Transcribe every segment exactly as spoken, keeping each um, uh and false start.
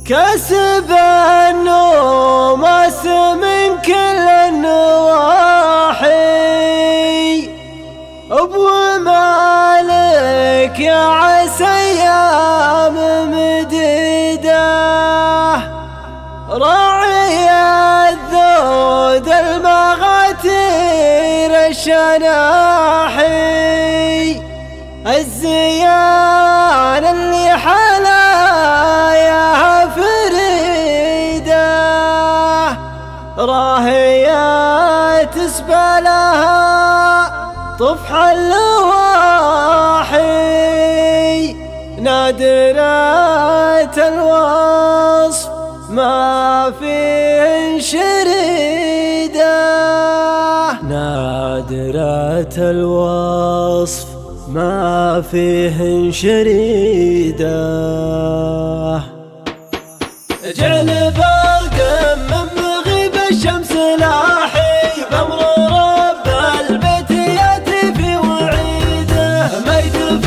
كسب النوماس من كل النواحي، ابو مالك يا عسى ايام مديده، راعي الذود المغاتير الشناحي، الزيان اللي حلاياها فريده، راهية تسبى لها طفح اللواحي، نادرة الوصف ما فيه شريده، نادرة الوصف ما فيه شريده. جعل برق من مغيب الشمس لاحي، بأمر رب البيت ياتي في وعيده، ما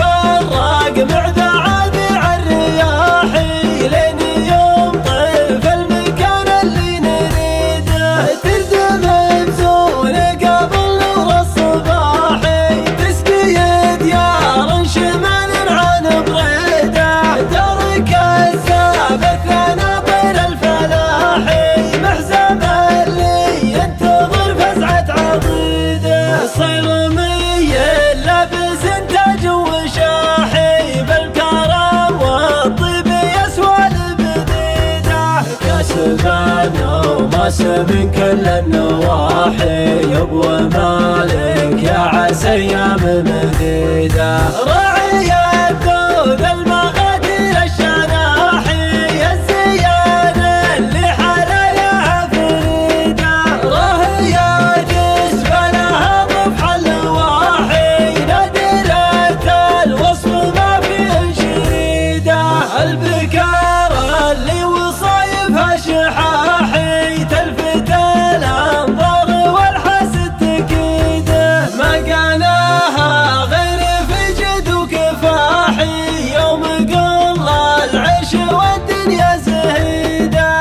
يتفرق معده عادي عالرياحي، لين يوم طيف المكان اللي نريده، تردم بزون قبل نور الصباحي، تسقي ديار شمال عن بريده، ترك الزابث ناطر الفلاحي، محزم اللي ينتظر فزعة عضيده، صيرمي لابس تاج وشاحي، بالكرم والطيب يسوى البديده، كسب النوماس من كل النواحي، يا ابو مالك يا عسى ايام مديده، راعي الذود المغاتير الشناحي، الزيان اللي حلاياها فريده، راهية تسبى لها طفح اللواحي، نادرة الوصف ما فيه شريده، البكار اللي وصايفها شحاحي، تلفت الانظار والحسد تكيده، ما قالها غير في جد وكفاحي، يوم قل العيش والدنيا زهيده،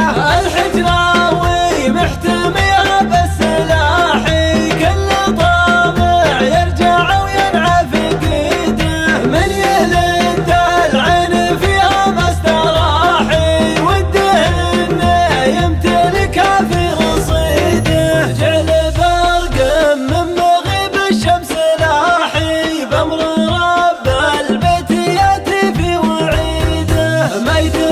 الحجراوي محتميها بالسلاحي، كل طامع يرجع وينعفق ايده، من يلد العين فيها ما استراحي، وده انه يمتلكها في رصيده، جعل برق من مغيب الشمس لاحي، بأمر رب البيت ياتي في وعيده، ما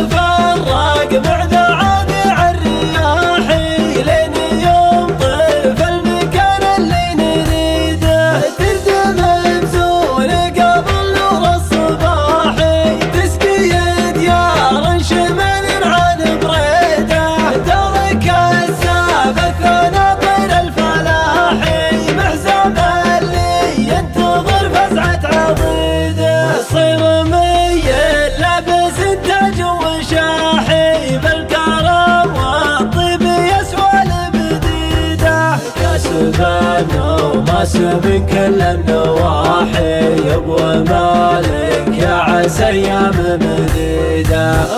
يتفرق بعده عادي عالرياحي، لين يوم طيف المكان اللي نريده، تردم بزون قبل نور الصباحي، تسقي ديار شمال عن بريده، ترك الزابث ناطر الفلاحي، محزم اللي ينتظر فزعة عضيده، صيرمي لابس تاج وشاحي، بالكرم والطيب يسوى البديده، كسب النوماس من كل النواحي، يا ابو مالك يا عسى ايام مديده،